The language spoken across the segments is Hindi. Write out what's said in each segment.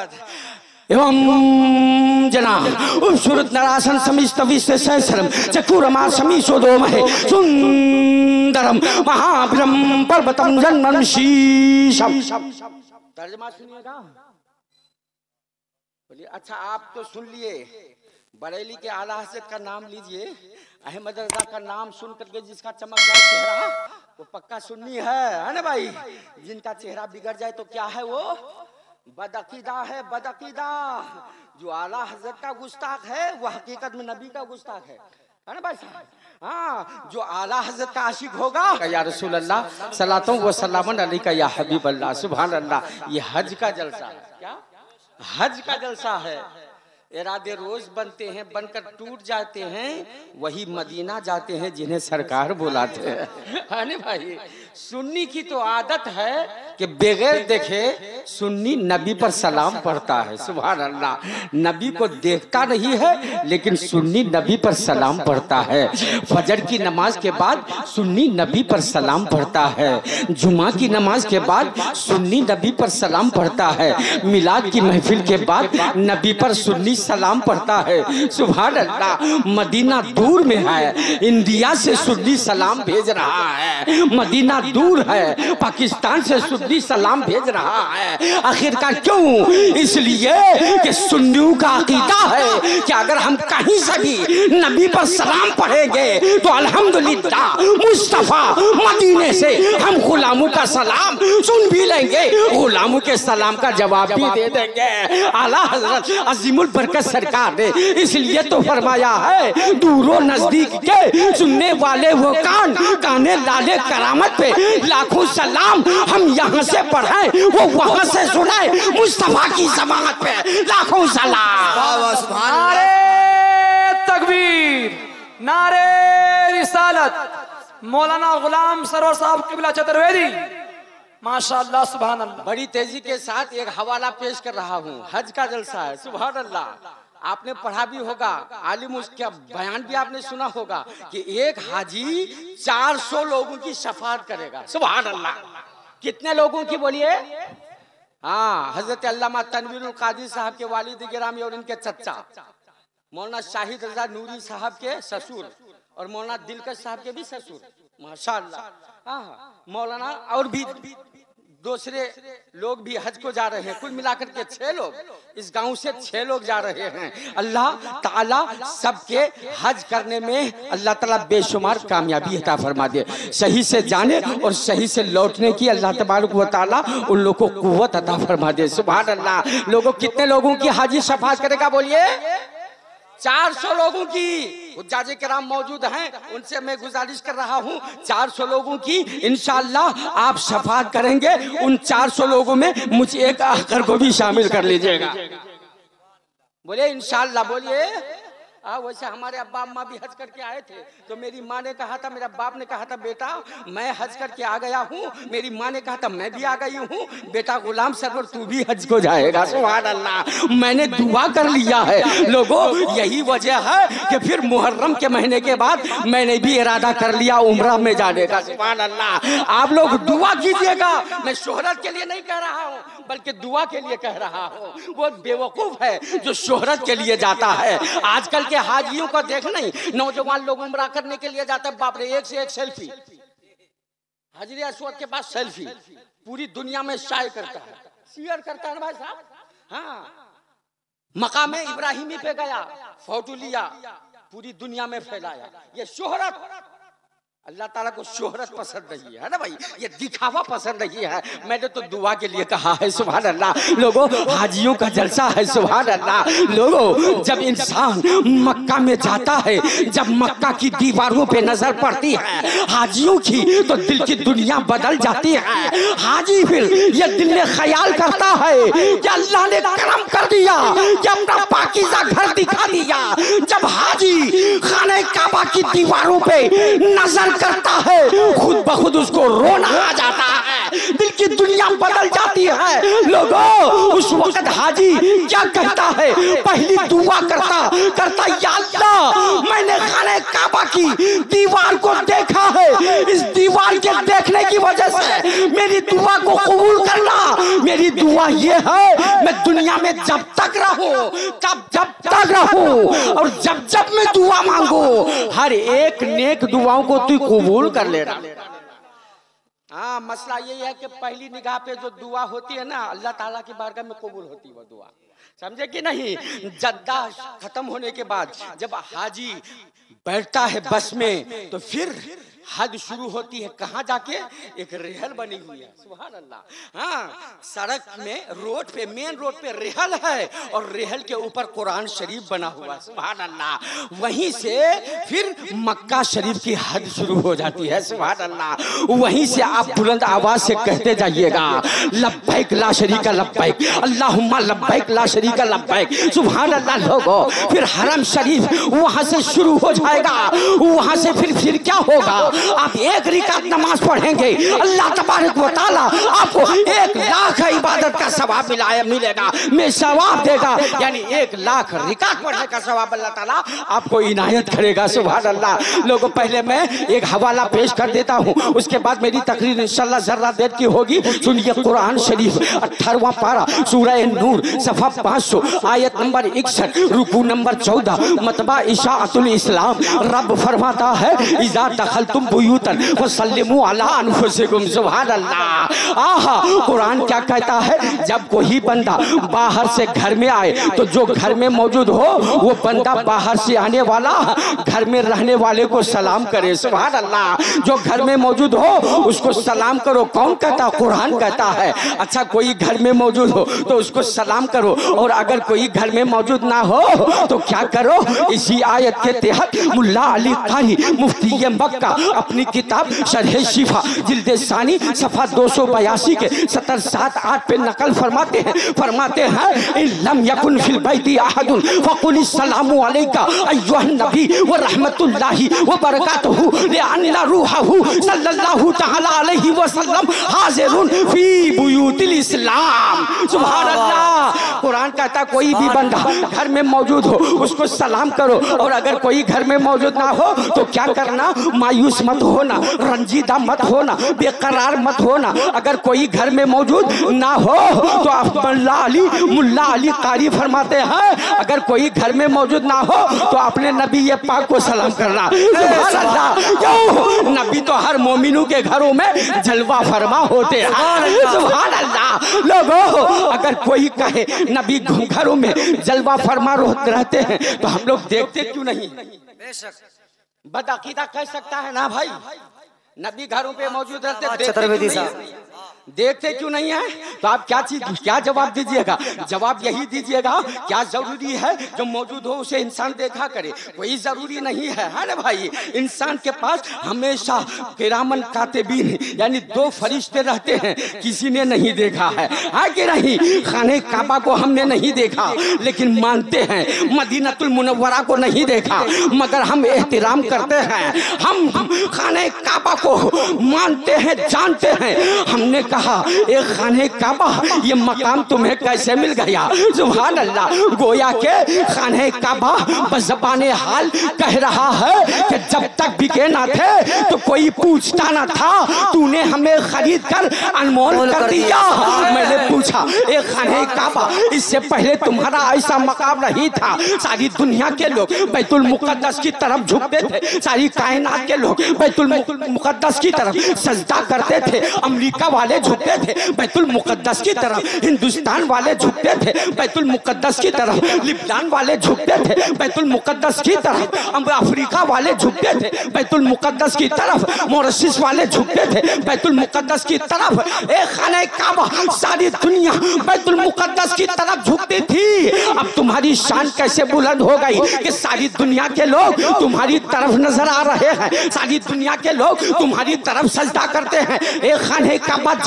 एवं जना उपसुरत नरासन समिस्तविश्व सहस्रम चकुरमा समीशोदो महे सुंदरम महाभ्रम पर्वतम जन्मम शीशम। तर्जमा सुनिएगा। बोलिए अच्छा आप तो सुन लिए, बरेली के आला हज़रत का नाम लीजिए, अहमद रजा का नाम सुन करके जिसका चमक जाए चेहरा वो पक्का सुन्नी है ना भाई। जिनका चेहरा बिगड़ जाए तो क्या है वो बदअकीदा है, बदअकीदा। जो आला हज़रत का गुस्ताख है वो हकीकत में नबी का गुस्ताख है ना भाई साहब। हाँ, जो आला हज़रत का आशिक होगा या रसूल अल्लाह सलातो व सलामन अलैका या हबीब अल्लाह सुभान अल्लाह। ये हज का जलसा है, क्या हज का जलसा है। इरादे रोज बनते हैं, बनकर टूट जाते हैं, वही मदीना जाते हैं जिन्हें सरकार बुलाते हैं। है भाई, सुन्नी की तो आदत है कि बगैर देखे सुन्नी नबी पर सलाम पढ़ता है। सुभान अल्लाह। नबी को देखता नहीं है लेकिन सुन्नी नबी पर सलाम पढ़ता है। फजर की नमाज के बाद सुन्नी नबी पर सलाम पढ़ता है। जुमा की नमाज के बाद सुन्नी नबी पर सलाम पढ़ता है। मिलाद की महफिल के बाद नबी पर सुन्नी सलाम पढ़ता है। सुभान अल्लाह। मदीना दूर में है, इंडिया से सुन्नी सलाम भेज रहा है। मदीना दूर है, पाकिस्तान से सुन्नी सलाम भेज रहा है। आखिरकार क्यों? इसलिए कि सुन्नियों का अकीदा है कि अगर हम कहीं से भी नबी पर सलाम पढ़ेंगे तो अल्हम्दुलिल्लाह मुस्तफा मदीने से हम गुलामों का सलाम सुन भी लेंगे, गुलामों के सलाम का जवाब भी दे देंगे। आला हज़रत अज़ीमुल बरकत सरकार ने इसलिए तो फरमाया है दूरो नजदीक के सुनने वाले वो कान, काने लाले करामत पे लाखों सलाम हम यहाँ से पढ़े वो वहाँ से सुने, मुस्तफा की ज़मानत पे लाखों सलाम। नारे तकबीर, नारे रिसालत। मौलाना गुलाम सरवर साहब क़िबला चतुर्वेदी माशाअल्लाह सुभान अल्लाह। बड़ी तेजी के साथ एक हवाला पेश कर रहा हूँ। हज का जलसा है। सुभान अल्लाह। आपने पढ़ा भी होगा, आलिम उसका बयान भी आपने सुना होगा कि एक हाजी 400 लोगों की शफाअत करेगा। सुभान अल्लाह। कितने लोगों की बोलिए? हाँ, हजरत अल्लामा तनवीरुल कादिर साहब के वालिद गिरामी और इनके चचा मौलाना शाहिद रजा नूरी साहब के ससुर और मौलाना दिलकश साहब के भी ससुर माशाअल्लाह। हाँ, मौलाना और भी दूसरे लोग भी हज को जा रहे हैं। कुल मिलाकर के 6 लोग, इस गांव से 6 लोग जा रहे हैं। अल्लाह ताला सबके हज करने में अल्लाह ताला बेशुमार कामयाबी अता फरमा दे। सही से जाने और सही से लौटने की अल्लाह तबारक व तआला उन लोगों को कुव्वत अता फरमा दे। सुभान अल्लाह। लोगों कितने लोगों की हाजी शफाअत करेगा बोलिए? 400 लोगों की। हुज्जाजे किराम मौजूद हैं, उनसे मैं गुजारिश कर रहा हूं 400 लोगों की इंशाअल्लाह आप शफाअत करेंगे। उन 400 लोगों में मुझे एक आखिर को भी शामिल कर लीजिएगा। बोलिए इंशाअल्लाह। बोलिए। वैसे हमारे अब्बा अम्मा भी हज करके आए थे तो मेरी माँ ने कहा था, मेरा बाप ने कहा था बेटा मैं हज करके आ गया हूँ। मेरी माँ ने कहा था मैं भी आ गई हूँ, बेटा गुलाम सरवर तू भी हज को जाएगा। सुभान अल्लाह। मैंने दुआ कर लिया है। लोगों यही वजह है कि फिर मुहर्रम के महीने के बाद मैंने भी इरादा कर लिया उम्रा में जाने का। सुभान अल्लाह। आप लोग दुआ कीजिएगा। मैं शोहरत के लिए नहीं कह रहा हूँ बल्कि दुआ के लिए कह रहा हूँ। वो बेवकूफ है जो शोहरत के लिए जाता है। आजकल के हाजियों को देख नहीं, नौजवान लोग उम्रा करने के लिए जाते हैं, बाप रे एक से एक सेल्फी, हाजिर अस्वद के पास सेल्फी पूरी दुनिया में शाये करता है, शेयर करता है ना भाई साहब। हाँ, मकामे इब्राहिमी पे गया, फोटो लिया, पूरी दुनिया में फैलाया। ये शोहरत, अल्लाह ताला को शोहरत पसंद नहीं है ना भाई, ये दिखावा पसंद नहीं है। मैंने तो दुआ के लिए कहा है। सुभान अल्लाह। लोगों हाजियों का जलसा है। सुभान अल्लाह। लोगों जब इंसान मक्का में जाता है, जब मक्का की दीवारों पे नजर पड़ती है हाजियों की तो दिल की दुनिया बदल जाती है। हाजी फिर ये दिल में ख्याल करता है कि अल्लाह ने करम कर दिया कि अपना पाकीज़ा घर दिखा दिया। जब हाजी खाने काबा की दीवारों पे नजर असर करता है, खुद ब खुद उसको रोना आ जाता है, दिल की दुनिया बदल जाती है। लोगों, उस वक्त हाजी क्या कहता है? पहली दुआ करता या अल्लाह, मैंने खाने काबा की दीवार को देखा है, इस दीवार के देखने की वजह से मेरी दुआ को कबूल करना। मेरी दुआ ये है, मैं दुनिया में जब तक रहूं, जब तक रहूं, और जब जब मैं दुआ मांगू, हर एक नेक दुआओं को तू कबूल कर लेना। हाँ, मसला यही है कि पहली निगाह पे जो दुआ होती है ना, अल्लाह ताला की बारगाह में कबूल होती है वो दुआ, समझे कि नहीं? जद्दा खत्म होने के बाद जब हाजी बैठता है बस में, तो फिर हज शुरू होती है। कहाँ जाके? एक रेहल बनी हुई है, सुभान अल्लाह। हाँ, सड़क में, रोड पे, मेन रोड पे रेहल है, और रेहल के ऊपर कुरान शरीफ बना हुआ है, सुभान अल्लाह। वहीं से फिर मक्का शरीफ की हज शुरू हो जाती है, सुभान अल्लाह। वहीं से आप बुलंद आवाज से कहते जाइएगा, लब्बैक ला शरीका लब्बैक, अल्लाहुम्मा लब्बैक ला शरीका लब्बैक, सुभान अल्लाह। लोगों, फिर हरम शरीफ वहां से शुरू हो जाएगा। वहां से फिर क्या होगा? आप एक रिकात नमाज पढ़ेंगे, अल्लाह तबारक व तआला आपको 1 लाख इबादत का सवाब मिलेगा, मैं सवाब देगा। यानी 1 लाख रिकात पढ़ने का सवाब अल्लाह ताला आपको इनायत करेगा, सुभान अल्लाह। लोगों, पहले मैं एक हवाला पेश कर देता हूँ, उसके बाद मेरी तकरीर इंशाल्लाह जर्रा देर की होगी। सुनिए कुरान शरीफ 18वां पारा, सूरह नूर, सफ़ा 500, आयत नंबर 61, रुकू नंबर 14, मतबा इशाअतुल इस्लाम। रब फरमाता है, इज़ा दखलतुम बुयूतन फसल्लिमू अला अनफुसिकुम, सुभान अल्लाह। आहा, कुरान क्या कहता है? जब कोई बंदा बाहर से घर में आए, तो जो घर में मौजूद हो वो बंदा बाहर से आने वाला घर में रहने वाले को सलाम करे, सुभान अल्लाह। जो घर में मौजूद हो उसको सलाम करो। कौन कहता? कुरान कहता है। अच्छा, कोई घर में मौजूद हो तो उसको सलाम करो, और अगर कोई घर में मौजूद ना हो तो क्या करो? इसी आयत के तहत मुल्ला अली कारी मुफ्ती मक्का अपनी किताब शरह शिफा जिल्द सानी सफा 282 के 77-8 पे नकल फरमाते हैं लम यकुन फिल बैती अहदुन फकुल सलामु अलैका अय्युहन नबी व रहमतुल्लाहि व बरकातहू लिअन्ना रूहहू सल्लल्लाहु तआला अलैहि वसल्लम हाजिरुन फी बुयूतिल इस्लाम, सुभान अल्लाह। कुरान कहता कोई भी बंदा घर में मौजूद हो उसको सलाम करो, और अगर कोई घर में मौजूद ना हो तो क्या करना? मायूस मत होना, रंजीदा मत होना, बेकरार मत होना। अगर कोई घर में मौजूद ना हो तो आप मुल्ला अली कारी फरमाते हैं, अगर कोई घर में मौजूद ना हो तो अपने नबी ये पाक को सलाम करना, सुभान अल्लाह। क्यों? नबी तो हर मोमिनों के घरों में जलवा फरमा होते हैं, सुभान अल्लाह। लोगों, अगर कोई कहे नबी घरों में जलवा फरमा रहते हैं तो हम लोग देखते क्यों नहीं? बदअकीदा कह सकता है ना भाई, नबी घरों पे मौजूद रहते, देखते क्यों नहीं है? तो आप क्या जवाब दीजिएगा? जवाब यही दीजिएगा, क्या जरूरी है जो मौजूद हो उसे इंसान देखा करे? कोई जरूरी नहीं है, है ना भाई? इंसान के पास हमेशा किरामन कातिबीन यानी 2 फरिश्ते रहते हैं, किसी ने नहीं देखा है कि नहीं? खाने काबा को हमने नहीं देखा, लेकिन मानते हैं। मदीनतुल मुनव्वरा को नहीं देखा, मगर हम एहतराम करते हैं। हम खाने काबा को मानते हैं, जानते हैं। हमने कहा एक खाने काबा, ये मकाम तुम्हें कैसे मिल गया? सुभान अल्लाह। गोया के खाने काबा बज़बाने हाल कह रहा है कि जब तक बिके ना थे तो कोई पूछता ना था, तूने हमें खरीद कर अनमोल कर दिया। मैंने पूछा एक खाने काबा, इससे पहले तुम्हारा ऐसा मकाम नहीं था। सारी दुनिया के लोग बैतुल मुक़द्दस की तरफ झुकते थे, सारी कायनात के लोग बैतुल मुक़द्दस की तरफ सजदा करते थे। अमेरिका वाले झुकते थे बैतुल मुक़द्दस की तरफ, हिंदुस्तान वाले झुकते थे बैतुल मुक़द्दस की तरफ, लिबान वाले झुकते थे बैतुल मुक़द्दस की तरफ, अफ्रीका वाले झुकते थे बैतुल मुक़द्दस की तरफ, मॉरिशस वाले झुकते थे बैतुल मुक़द्दस की तरफ। एक खाने काबा सारी दुनिया बैतुल मुक़द्दस की तरफ झुकती थी। अब तुम्हारी शान कैसे बुलंद हो गई कि सारी दुनिया के लोग तुम्हारी तरफ नजर आ रहे हैं, सारी दुनिया के लोग तुम्हारी तरफ सजदा करते हैं। एक खाने काबा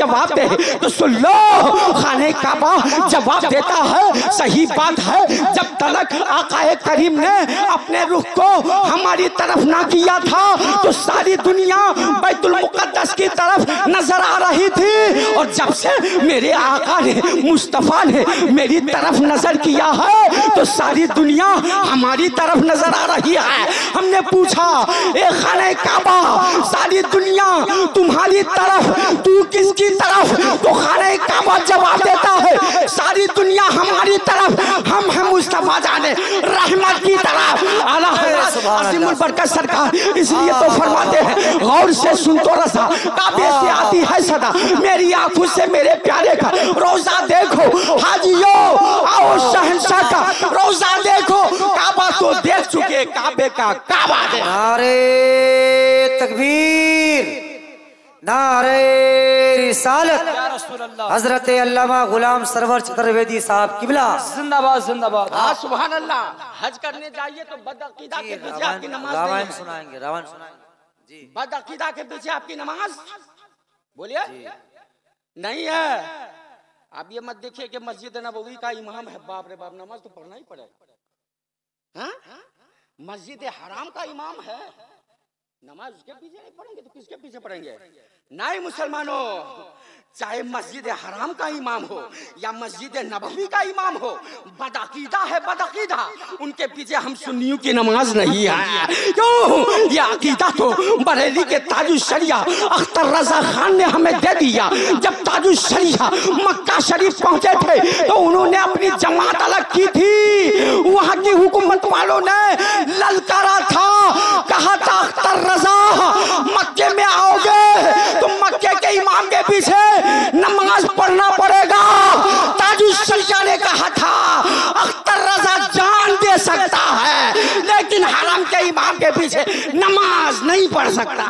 जवाब दे तो सुन लो, खाने काबा जवाब देता है, सही बात है। जब तलक आकाए करीम ने अपने रुख को हमारी तरफ ना किया था तो सारी दुनिया बैतुल मुकद्दस की तरफ नजर आ रही थी, और जब से मेरे आका ने मुस्तफा ने मेरी तरफ नजर किया है तो सारी दुनिया हमारी तरफ नजर आ रही है। हमने पूछा, ए खाने काबा, सारी दुनिया तुम्हारी तरफ, तू किसकी तरफ? तो खाने काबा जवाब देता है, सारी दुनिया हमारी तरफ, हम हैं मुस्तफा जाने रहमत की तरफ। आला हज़रत अज़ीमुल बरकत सरकार इसलिए तो फरमाते हैं, गौर से सुन तो रसा, काबे से आती है सदा, मेरी आंखों से मेरे प्यारे का रोजा देखो, हाजियो आओ शहंशाह का रोजा देखो। काबा तो देख चुके, काबे का काबा दे। नारे तकबीर, नारे रिसालत, हजरत अल्लामा गुलाम सरवर चतुर्वेदी साहब किबला जिंदाबाद जिंदाबाद। हाँ सुभान अल्लाह। हज करने जाइए तो बदअकीदा के पीछे आपकी नमाज रामायण नहीं। सुनाएंगे, रामायण सुनाएंगे जी। बदअकीदा के पीछे आपकी नमाज बोलिए नहीं है। आप ये मत देखिए कि मस्जिद नबवी का इमाम है, बाप रे बाप, नमाज तो पढ़ना ही पड़ेगा। हाँ? मस्जिद हराम का इमाम है, नमाज उसके पीछे नहीं पढ़ेंगे तो किसके पीछे पढ़ेंगे? नहीं मुसलमानों, चाहे मस्जिद हराम का इमाम हो या मस्जिद नबवी का इमाम हो, बदअकीदा है, बदअकीदा, उनके पीछे हम सुन्नियों की नमाज नहीं है। क्यों? ये अकीदा तो बरेली के ताजुल शरिया अख्तर रजा खान ने हमें दे दिया। जब ताजुल शरिया मक्का शरीफ पहुंचे थे तो उन्होंने अपनी जमात अलग की थी, वहां की हुकूमत वालों ने ललकारा था, कहा था अख्तर रजा मक्के में आओगे तो मक्के के इमाम के पीछे नमाज पढ़ना पड़ेगा। ताजुल शरिया ने कहा था अख्तर रजा जान दे सकता है लेकिन हराम के इमाम के पीछे नमाज नहीं पढ़ सकता।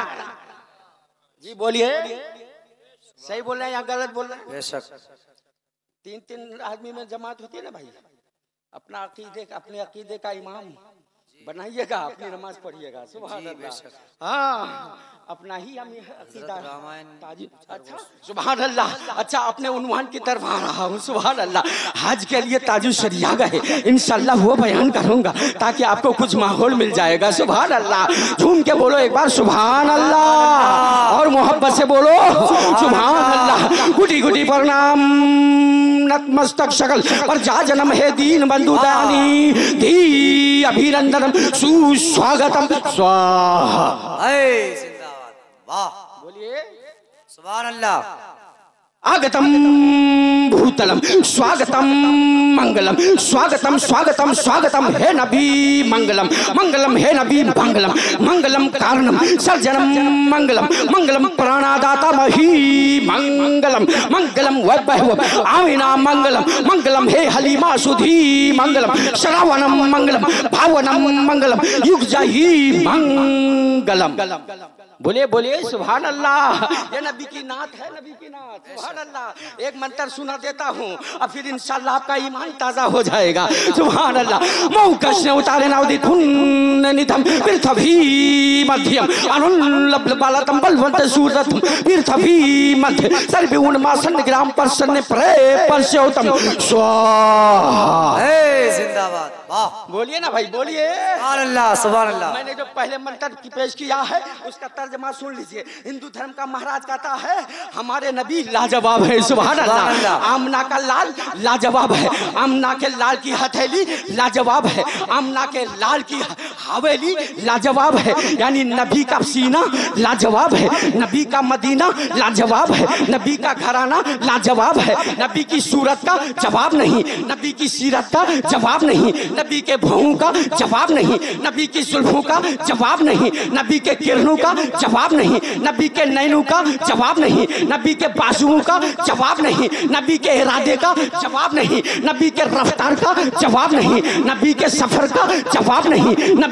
जी बोलिए, सही बोल रहे हैं या गलत बोल रहे हैं? बेशक। तीन तीन आदमी में जमात होती है ना भाई, अपना अपने अकीदे का इमाम बनाइएगा, अपनी नमाज पढ़िएगा। सुभान अल्लाह। हाँ, अपना ही अकीदा ताजी। अच्छा सुभान अल्लाह। अच्छा, अपने उन्वान की तरफ आ रहा हूँ। सुभान अल्लाह। हज के लिए ताजुल शरिया गए, इंशाल्लाह वो बयान करूंगा ताकि आपको कुछ माहौल मिल जाएगा। सुभान अल्लाह। झूम के बोलो एक बार सुभान अल्लाह, और मोहब्बत से बोलो सुभान अल्लाह। गुटी गुटी प्रणाम, नतमस्तक शकल पर जा जन्म है दीन बंधु दयानी, धी अभिनंदनम सुस्वागतम स्वाहा। जिंदाबाद, वाह, बोलिए सुभान अल्लाह। आगतम भूतलम स्वागतम मंगलम, स्वागतम स्वागतम स्वागतम हे नबी मंगलम, मंगलम हे नबी मंगलम, मंगलम कारणम सर्जनम मंगलम, मंगलम प्राणादाता मही मंगलम, मंगलम वैभव आमिना मंगलम, मंगलम हे हलीमा सुधी मंगलम, श्रावणम मंगलम, भावनम मंगलम, युग जाही मंगलम। बोलिए बोलिए सुभान अल्लाह। ये नबी की नात है, नबी की नात। सुभान अल्लाह। एक मंत्र सुना देता हूँ और फिर इंशाल्लाह आपका ईमान ताजा हो जाएगा। सुभान अल्लाह। मौकश ने उतारे नाउदी धुन निधम पृथ्वी मध्यम अनुल्लभ बालतम बलवंत सूरतम पृथ्वी मध्य सर्वे उन्मासन ग्राम परसन प्रे परस्योतम स्वाहा। जिंदाबाद, वाह। बोलिए ना भाई, बोलिए सुभान अल्लाह, सुभान अल्लाह। मैंने जो पहले मंत्र की पेश किया है उसका तर्जमा सुन लीजिए। हिंदू धर्म का महाराज कहता है हमारे नबी लाजवाब है। सुभान अल्लाह। आमना का लाल लाजवाब है, आमना के लाल की हथेली लाजवाब है, आमना के लाल की हवेली लाजवाब है, यानी नबी का सीना लाजवाब है, नबी का मदीना लाजवाब है, नबी का घराना लाजवाब है, नबी की सूरत का जवाब नहीं, नबी की सीरत का जवाब नहीं, नबी के भौं का जवाब नहीं, नबी की जुल्फों का जवाब नहीं, नबी के किरणों का जवाब नहीं, नबी के नैनों का जवाब नहीं, नबी के बाजुओं का जवाब नहीं, नबी के इरादे का जवाब नहीं, नबी के रफ्तार का जवाब नहीं, नबी के सफर का जवाब नहीं,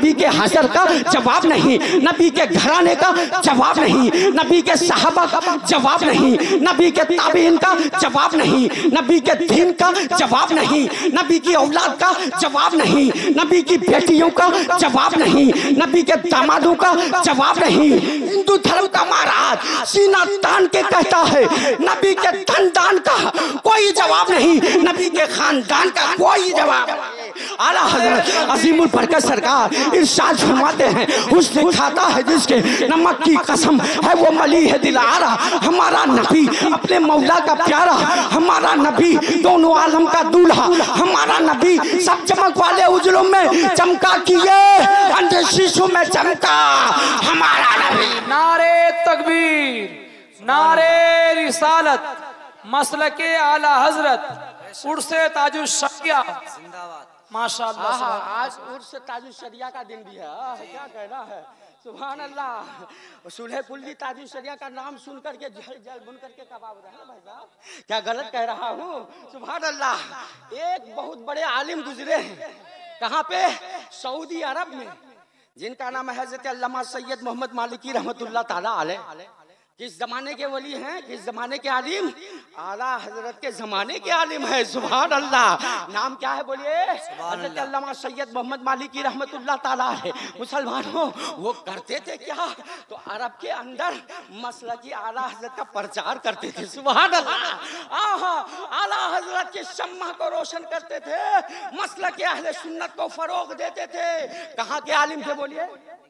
नबी के हशर का जवाब नहीं, नबी के घराने का जवाब नहीं, नबी के सहाबा का जवाब नहीं, नबी के ताबीन का जवाब नहीं, नबी के दीन का जवाब नहीं, नबी की औलाद का जवाब नहीं, नबी की बेटियों का जवाब नहीं, नबी के दामादों का जवाब नहीं। हिंदू धर्म का महाराज सीना तान के कहता है नबी के खानदान का कोई जवाब नहीं, नबी के खानदान का कोई जवाब नहीं। आला हजरत अजीमुल बरकत सरकार इरशाद फरमाते हैं, हुस्न खाता है जिसके नमक की कसम है वो मली है दिलारा। हमारा नबी अपने मौला का प्यारा, हमारा नबी दोनों आलम का दूल्हा, हमारा नबी सब चमक वाले उजलों में चमका किए अंधे शीशों में चमका हमारा नबी। नारे तकबीर, नारे रिसालत, मसलके आला हजरत, उर्से ताजुश शरिया जिंदाबाद। माशाअल्लाह। आज उर्स ताजुश शरिया का दिन भी है। क्या कहना है, सुभान अल्लाह। सुलह कुल्ली ताजुश शरिया का नाम सुन करके जल जल बुन करके कबाब रहे हैं भाई साहब, क्या गलत कह रहा हूँ? सुभान अल्लाह। एक बहुत बड़े आलिम गुजरे हैं, कहाँ पे? सऊदी अरब में, जिनका नाम है हजरत अल्लामा सैयद मोहम्मद मालिकी रहमतुल्लाह ताला अलैह। किस जमाने के वली हैं, किस जमाने के आलिम? आला हजरत के जमाने के आलिम है। सुभान अल्लाह। नाम क्या है बोलिए? हजरत अल्लामा सैयद मोहम्मद मालिकी रहमतुल्लाह ताला है। मुसलमानों, वो करते थे क्या? तो अरब के अंदर मसलकी आला हजरत का प्रचार करते थे। सुभान अल्लाह। आहा, आला हजरत के शम्मा को रोशन करते थे, मसलकी अहले सुन्नत को फरोग देते थे। कहाँ के आलिम थे बोलिए?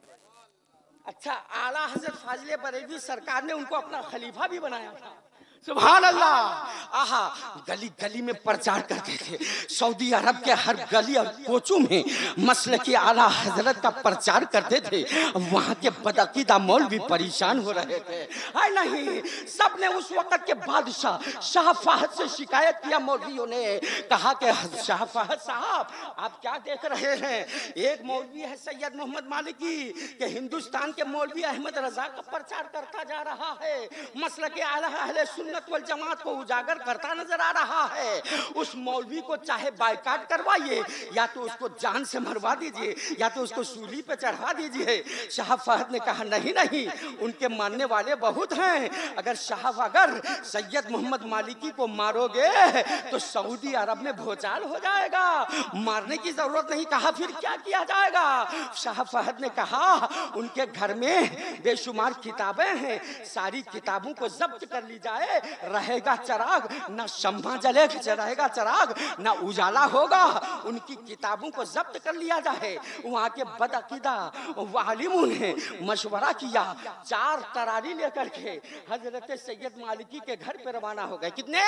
अच्छा, आला हजरत फाजिले बरेलवी सरकार ने उनको अपना खलीफा भी बनाया था। सुभान अल्लाह। आहा, गली गली में प्रचार करते थे। सऊदी अरब के हर गली और कोचों में मसलकी आला हजरत का प्रचार करते थे। वहाँ के बदअकीदा मौलवी परेशान हो रहे थे। है नहीं, सब ने उस वक्त के बादशाह शाह फहद से शिकायत किया। मौलवियों ने कहा कि शाह फहद साहब, आप क्या देख रहे हैं? एक मौलवी है सैयद मोहम्मद मालिकी के हिंदुस्तान के मौलवी अहमद रजा का प्रचार करता जा रहा है, मसलकी आला अहले सुन्नत वल जमात को उजागर करता नजर आ रहा है। उस मौलवी को चाहे बायकाट करवाइए, या तो उसको जान से मरवा दीजिए, या तो उसको सूली पे चढ़ा दीजिए। शाह फहद ने कहा नहीं नहीं, उनके मानने वाले बहुत हैं। अगर अगर सैयद मोहम्मद मालिकी को मारोगे तो सऊदी अरब में भूचाल हो जाएगा, मारने की जरूरत नहीं। कहा फिर क्या किया जाएगा? शाह फहद ने कहा उनके घर में बेशुमार किताबें हैं, सारी किताबों को जब्त कर ली जाए, रहेगा चराग, ना शम्मा जलेगा, रहेगा चराग ना उजाला होगा। उनकी किताबों को जब्त कर लिया जाए। वहाँ के बदअकीदा आलिमों ने मशवरा किया, 4 तरारी लेकर के हजरत सैयद मालिकी के घर पे रवाना हो गए। कितने?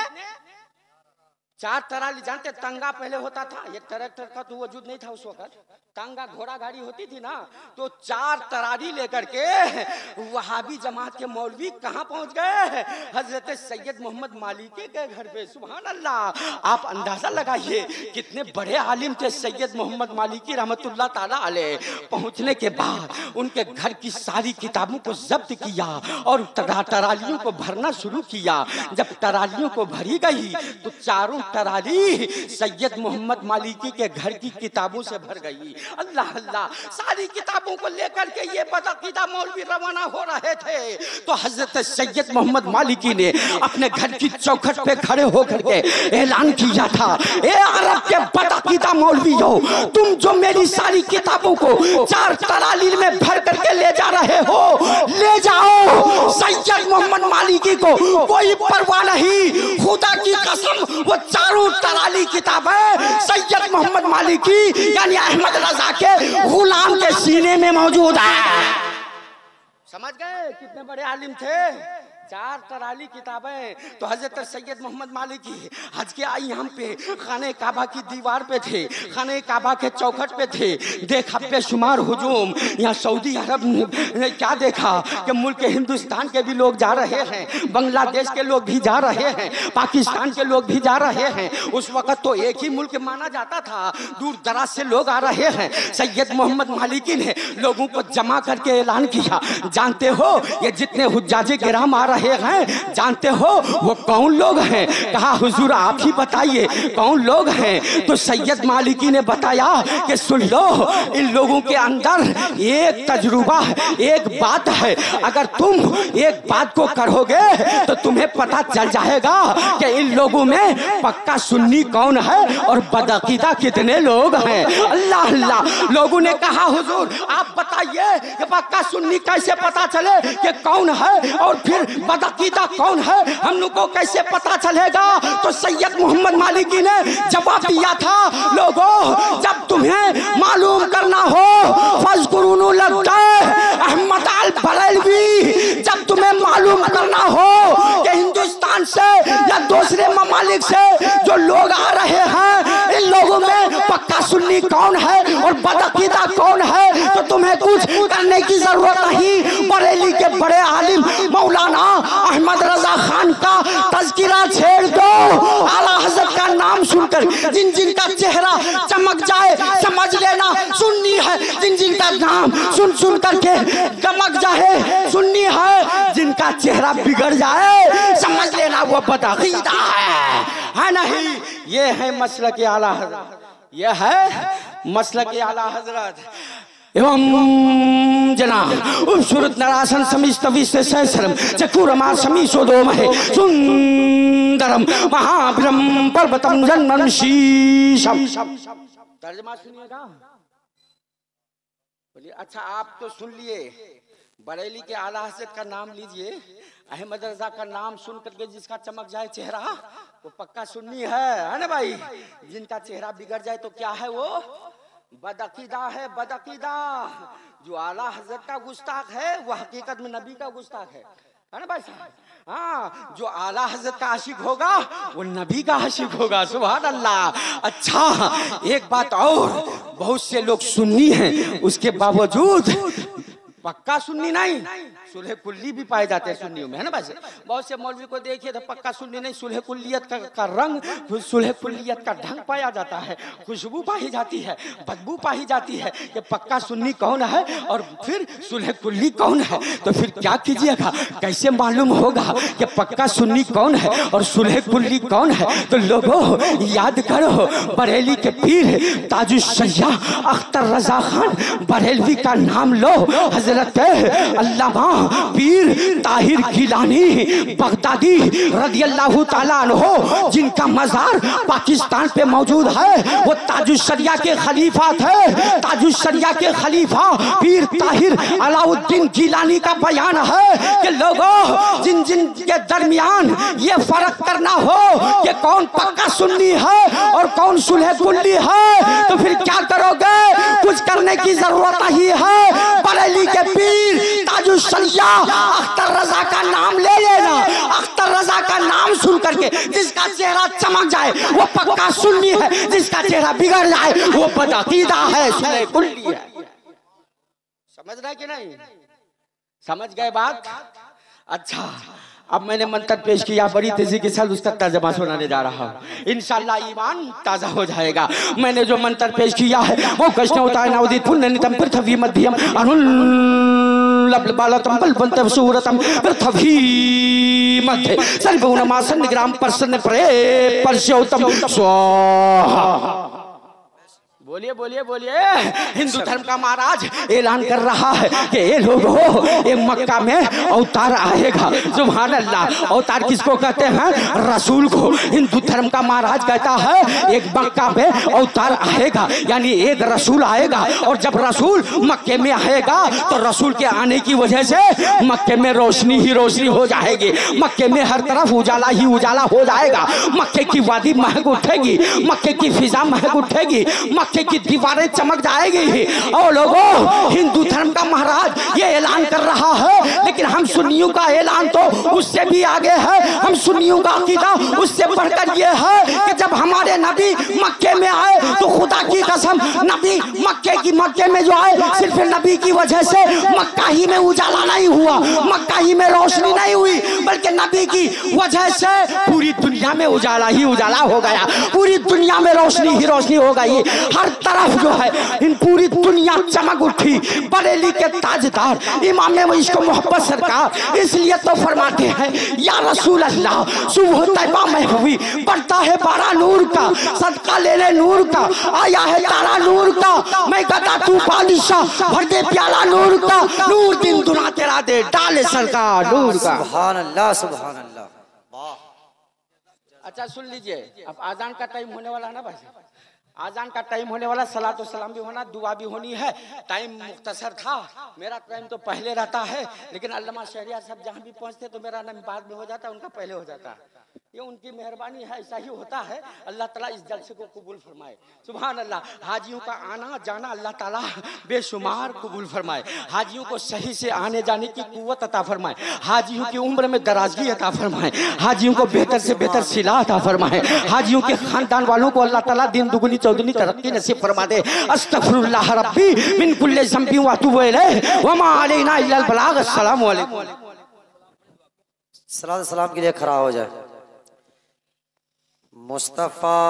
4 तरारी। जानते तंगा पहले होता था, ये ट्रैक्टर का तो वजूद नहीं था उस वक्त, तंगा घोड़ा गाड़ी होती थी ना, तो 4 तरारी लेकर के वहाबी जमात के मौलवी कहाँ पहुंच गए? हजरत सैयद मोहम्मद मालिकी के घर पे। सुभान अल्लाह। आप अंदाजा लगाइए कितने बड़े आलिम थे सैयद मोहम्मद मालिकी रहमतुल्लाह ताला अलैह। पहुंचने के बाद उनके घर की सारी किताबों को जब्त किया और तरालियों को भरना शुरू किया। जब तरालियों को भरी गई तो चारों तरारी सैयद मोहम्मद मालिकी के घर की किताबों से भर गई। अल्लाह अल्लाह। सारी किताबों को लेकर के ये बदअकीदा मौलवी रवाना हो रहे थे, तो हजरत सैयद मोहम्मद मालिकी ने अपने घर की चौखट पे खड़े होकर के ऐलान किया था, ए अरब के बदअकीदा मौलवियों, तुम जो मेरी सारी किताबों को 4 तराली में भर करके ले जा रहे हो, ले जाओ। सैयद मोहम्मद मालिकी को कोई परवाह नहीं, खुदा की कसम वो चारों तराली किताबें सैयद मोहम्मद मालिकी यानी अहमद रजा के गुलाम के सीने में मौजूद है। समझ गए कितने बड़े आलिम थे? 4 तराली किताबें। तो हजरत सैयद मोहम्मद मालिकी हज के अय्याम पे खाने काबा की दीवार पे थे, खाने काबा के चौखट पे थे। देखा बेशुमार हुजूम। यहाँ सऊदी अरब ने क्या देखा कि मुल्क हिंदुस्तान के भी लोग जा रहे हैं, बांग्लादेश के लोग भी जा रहे हैं, पाकिस्तान के लोग भी जा रहे हैं। उस वक्त तो एक ही मुल्क माना जाता था, दूर दराज से लोग आ रहे हैं। सैयद मोहम्मद मालिकी ने लोगों को जमा करके ऐलान किया, जानते हो ये जितने हुज्जाजे किराम आ रहे रहे हैं, जानते हो वो कौन लोग हैं? कहा हुजूर आप ही बताइए कौन लोग हैं। तो सैयद मालिकी ने बताया कि सुन लो, इन लोगों के अंदर एक तजुर्बा है, एक बात है, अगर तुम एक बात को करोगे तो तुम्हें पता चल जाएगा कि इन लोगों में पक्का सुन्नी कौन है और बदअकीदा कितने लोग हैं। अल्लाह अल्लाह। लोगों ने कहा हुजूर आप बताइए कि पक्का सुन्नी कैसे पता चले कि कौन है और फिर बदअकीदा कौन है, हम लोग को कैसे पता चलेगा? तो सैयद मोहम्मद मालिकी ने जवाब दिया था, लोगों जब तुम्हें मालूम करना हो फज़कुरूनु लगता अहमद अल बरेलवी, जब तुम्हें मालूम करना हो कि हिंदुस्तान से या दूसरे ममालिक से जो लोग आ रहे हैं, इन लोगों में पक्का सुन्नी कौन है और बदअकीदा कौन है, तो तुम्हें कुछ करने की जरूरत नहीं। बरेली के बड़े आलिम मौलाना अहमद रजा खान का तज़किरा छेड़ दो। आला हज़रत का नाम सुनकर जिन जिन का चेहरा चमक जाए समझ लेना सुन्नी है, जिन जिन का नाम सुन सुन करके चमक जाए सुन्नी है, जिनका चेहरा बिगड़ जाए समझ लेना वो बदअकीदा है नहीं। ये है मसलक आला हज़रत, ये है मसलक आला हज़रत। एवं जना उपशुरत नरासन समीस्तवी से सहस्रम चकुरमा समीसोदो महे सुंदरम महाब्रह्म पर्वतम जन्मन शीशम। तर्जुमा सुनिएगा। बोलिए अच्छा आप तो सुन लिए, बरेली के आला हज़रत का नाम लीजिए, अहमद रजा का नाम सुन करके जिसका चमक जाए चेहरा वो पक्का सुन्नी है ना भाई। जिनका चेहरा बिगड़ जाए तो क्या है वो? बदअकीदा है, बदअकीदा। जो आला हज़रत का गुस्ताख है वो हकीकत में नबी का गुस्ताख है ना भाई साहब। हाँ, जो आला हज़रत का आशिक होगा वो नबी का आशिक होगा। सुभान अल्लाह। अच्छा एक बात और, बहुत से लोग सुन्नी हैं उसके बावजूद पक्का सुन्नी नहीं, सुलह कुल्ली भी पाए जाते हैं सुन्नियों में, है ना भाई। बहुत से मौलवी को देखिए तो पक्का सुन्नी नहीं, सुलह कुल्लियत का रंग, सुलह कुल्लियत का ढंग पाया जाता है, खुशबू पाई जाती है, बदबू पाई जाती है। कि पक्का सुन्नी कौन है और फिर सुलह कुल्ली कौन है? तो फिर क्या कीजिएगा, कैसे मालूम होगा कि पक्का सुन्नी कौन है और सुलह कुल्ली कौन है? तो लोगों याद करो, बरेली के पीर ताजुश्शरिया अख्तर रजा खान बरेलवी का नाम लो। हज़रत अल्लामा पीर ताहिर गिलानी बगदादी रदियल्लाहु ताला अन्हो, जिनका मज़ार पाकिस्तान पे मौजूद है, वो ताजुश्शरिया के खलीफा थे। ताजुश्शरिया के खलीफा पीर ताहिर अलाउद्दीन गिलानी का बयान है कि लोगों जिन जिन के दरमियान ये फर्क करना हो कि कौन पक्का सुन्नी है और कौन सुलह कुल्ली है, तो फिर क्या करोगे? कुछ करने की जरूरत नहीं है। बरेली के पीर ताजुश्शरिया अख्तर रजा का नाम ले लेना। अख्तर रजा का नाम सुन करके जिसका चेहरा चमक जाए वो पक्का सुन्नी है, जिसका चेहरा बिगड़ जाए वो बदअकीदा है, सुलह कुल्ली है। समझ रहे कि नहीं? समझ गए बात? अच्छा अब मैंने मंत्र पेश किया, बड़ी तेजी के साथ उसका तर्जुमा सुनाने जा रहा हूँ। इंशाअल्लाह ईमान ताजा हो जाएगा। मैंने जो मंत्र पेश किया है वो कृष्ण उताय नवदीत पुण्यनितम पृथ्वी मध्यम अनुल्लबालतम बलवंतम सूरतम पृथ्वी मध्य सर्वगुणमासन निग्राम प्रसन्न प्रे परशोतम स्वाहा। बोलिए बोलिए बोलिए। हिंदू धर्म का महाराज ऐलान कर रहा है कि ये लोगों ये मक्का में अवतार आएगा। सुभान अल्लाह। अवतार किसको कहते हैं? रसूल को। हिंदू धर्म का महाराज कहता है एक मक्का में अवतार आएगा, यानी एक रसूल आएगा। और जब रसूल मक्के में आएगा तो रसूल के आने की वजह से मक्के में रोशनी ही रोशनी हो जाएगी, मक्के में हर तरफ उजाला ही उजाला हो जाएगा, मक्के की वादी महक उठेगी, मक्के की फिजा महक उठेगी, मक्के की दीवारें चमक जाएगी। और लोगों हिंदू धर्म का महाराज ये ऐलान कर रहा है, लेकिन हम सुन्नियों का ऐलान तो उससे भी आगे है। हम सुन्नियों का अकीदा उससे बढ़कर ये है कि जब हमारे नबी मक्के में आए तो खुदा की कसम नबी मक्के में जो आए सिर्फ नबी की वजह से मक्का ही में उजाला नहीं हुआ, मक्का ही में रोशनी नहीं हुई, बल्कि नबी की वजह से पूरी दुनिया में उजाला ही उजाला हो गया, पूरी दुनिया में रोशनी ही रोशनी हो गई। हर तरफ जो है इन पूरी दुनिया चमक उठी। बरेली के ताजदार इमाम इसको मोहब्बत सरकार इसलिए तो फरमाते हैं या रसूल अल्लाह सुबह तैबा में हुई बढ़ता है बारा नूर का, सदका ले ले नूर का, आया है तारा नूर का, मैं गदा तू बादशाह भर दे प्याला नूर का, नूर दिन दुना तेरा दे डाले सरकार नूर का। सुभान अल्लाह सुभान अल्लाह। वाह। अच्छा सुन लीजिए, अब आजान का टाइम होने वाला है ना भाई, आजान का टाइम होने वाला, सलात व सलाम भी होना, दुआ भी होनी है। टाइम मुख्तसर था, मेरा टाइम तो पहले रहता है, लेकिन अल्लामा शहरियार साहब जहाँ भी पहुँचते तो मेरा नाम बाद में हो जाता है, उनका पहले हो जाता है। ये उनकी मेहरबानी है, ऐसा ही होता है। अल्लाह ताला इस जलसे को कबूल फरमाए। सुभान अल्लाह। हाजियों का आना जाना अल्लाह ताला बेशुमार कबूल फरमाए। हाजियों को सही से आने जाने की कुव्वत अता फरमाए। हाजियों की उम्र में दराजगी अता फरमाए। हाजियों को बेहतर से बेहतर सिला अता फरमाए। हाजियों के खानदान वालों को अल्लाह ताला दिन दुगनी चौगुनी तरक्की नसीब फरमा दे। अस्तगफिरुल्लाह रब्बी मिन कुल्ली ज़ंबि व अतूबु इलैहि व मा अलैना इल्ला अल बलाग। अस्सलामु अलैकुम। सलात सलाम के लिए खड़ा हो जाए। मुस्तफा